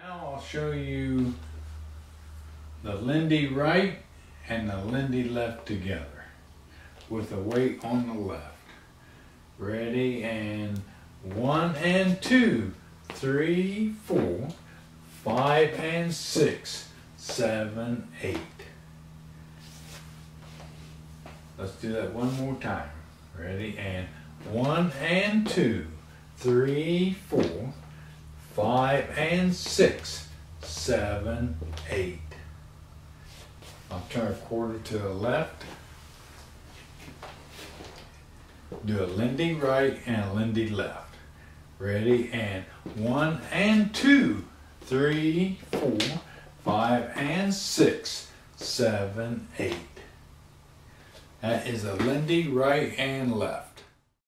Now I'll show you the Lindy right and the Lindy left together with the weight on the left. Ready, and 1 and 2, 3, 4, 5 and 6, 7, 8. Let's do that one more time. Ready, and 1 and 2, 3, 4, 5 and 6, 7, 8. I'll turn a quarter to the left. Do a Lindy right and a Lindy left. Ready, and 1 and 2, 3, 4, 5 and 6, 7, 8. That is a Lindy right and left.